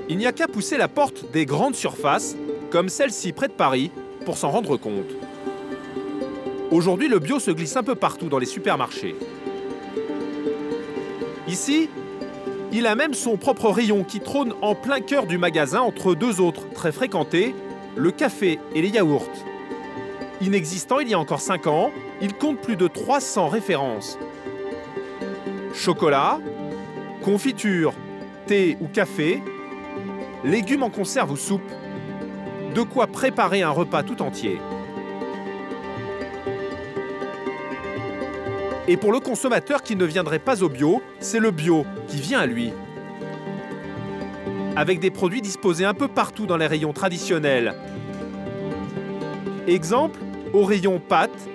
Il n'y a qu'à pousser la porte des grandes surfaces, comme celle-ci près de Paris, pour s'en rendre compte. Aujourd'hui, le bio se glisse un peu partout dans les supermarchés. Ici, il a même son propre rayon qui trône en plein cœur du magasin entre deux autres très fréquentés, le café et les yaourts. Inexistant il y a encore 5 ans, il compte plus de 300 références. Chocolat, confiture, thé ou café, légumes en conserve ou soupe, de quoi préparer un repas tout entier. Et pour le consommateur qui ne viendrait pas au bio, c'est le bio qui vient à lui. Avec des produits disposés un peu partout dans les rayons traditionnels. Exemple, au rayon pâtes,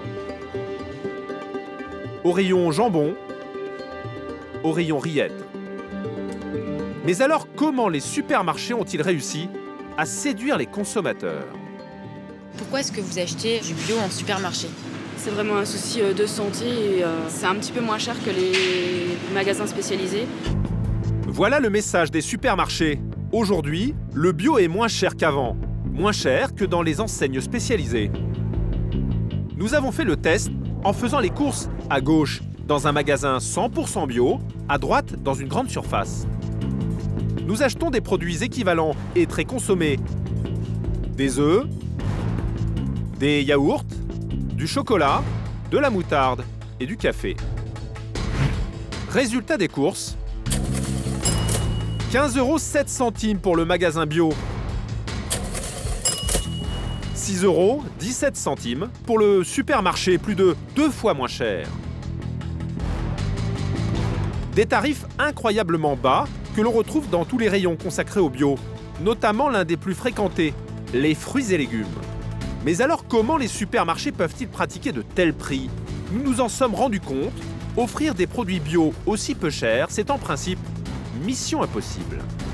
au rayon jambon, au rayon rillettes. Mais alors, comment les supermarchés ont-ils réussi à séduire les consommateurs? Pourquoi est-ce que vous achetez du bio en supermarché? C'est vraiment un souci de santé et c'est un petit peu moins cher que les magasins spécialisés. Voilà le message des supermarchés. Aujourd'hui, le bio est moins cher qu'avant. Moins cher que dans les enseignes spécialisées. Nous avons fait le test en faisant les courses à gauche dans un magasin 100% bio, à droite dans une grande surface. Nous achetons des produits équivalents et très consommés. Des œufs, des yaourts, du chocolat, de la moutarde et du café. Résultat des courses, 15,07 € pour le magasin bio, 6,17 € pour le supermarché, plus de 2 fois moins cher. Des tarifs incroyablement bas que l'on retrouve dans tous les rayons consacrés au bio, notamment l'un des plus fréquentés, les fruits et légumes. Mais alors comment les supermarchés peuvent-ils pratiquer de tels prix? Nous nous en sommes rendus compte, offrir des produits bio aussi peu chers, c'est en principe mission impossible.